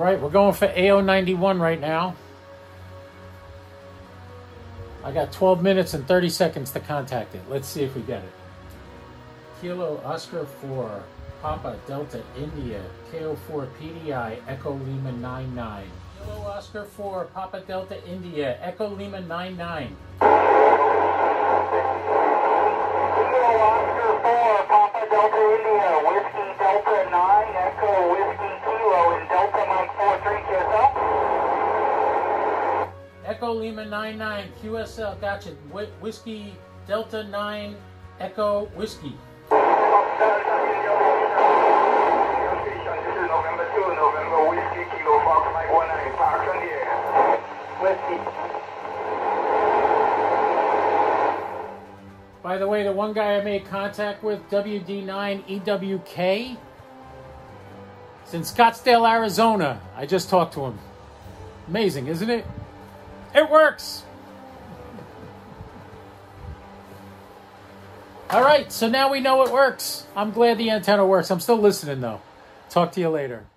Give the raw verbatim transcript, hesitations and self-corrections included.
right, we're going for A O ninety-one right now. I got twelve minutes and thirty seconds to contact it. Let's see if we get it. Kilo Oscar four, Papa Delta India, K O four P D I, Echo Lima nine nine. Kilo Oscar four, Papa Delta India, Echo Lima nine nine. Kilo Oscar four, Papa Delta India, Whiskey Delta nine, Echo Whiskey Kilo, and Delta Mike four three, Q S L. Echo Lima nine nine, Q S L, gotcha. Wh Whiskey Delta nine, Echo Whiskey. November two, November Whiskey Kilo Fox Mike one nine, Parks on the air. Whiskey. By the way, the one guy I made contact with, W D nine E W K, it's in Scottsdale, Arizona. I just talked to him. Amazing, isn't it? It works. All right, so now we know it works. I'm glad the antenna works. I'm still listening, though. Talk to you later.